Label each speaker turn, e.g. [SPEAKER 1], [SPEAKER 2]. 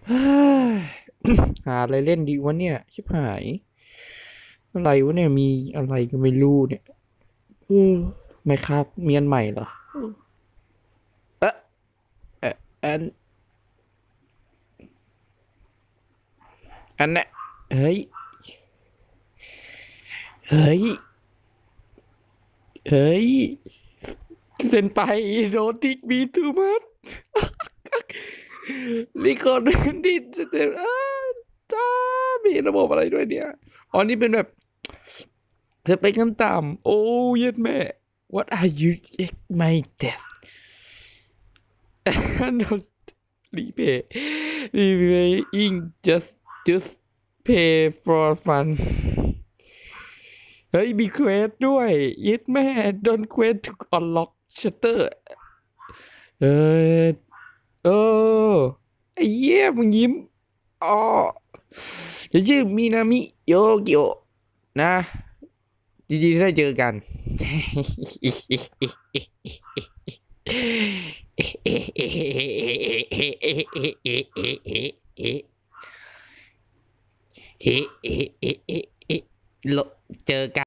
[SPEAKER 1] เฮ้ยหาอะไรเล่นดีวะเนี่ยชิบหายอะไรวะเนี่ยมีอะไรก็ไม่รู้เนี่ยเออไม่ครับมีอันใหม่เหรอเอ๊ะเอ๊ะอันเนี้ยเฮ้ยเฮ้ยเฮ้ยเซ็นไปโรติกมีทูมัสนี่คนนี่เต็มจ้ามีระบบอะไรด้วยเนี่ยอ๋อนี่เป็นแบบสเปคขั้นต่ำโอ้เย็ดแม่ what are you my death not repay repaying just pay for fun เฮ้ยมีเควสด้วยยึดแม่โดนเควส to unlock shutter เออเออไอ้เหี้ยมึงยิ้มอ๋อจะชื่อมินามิโยเกิโอนะดีๆที่ได้เจอกันเจอกัน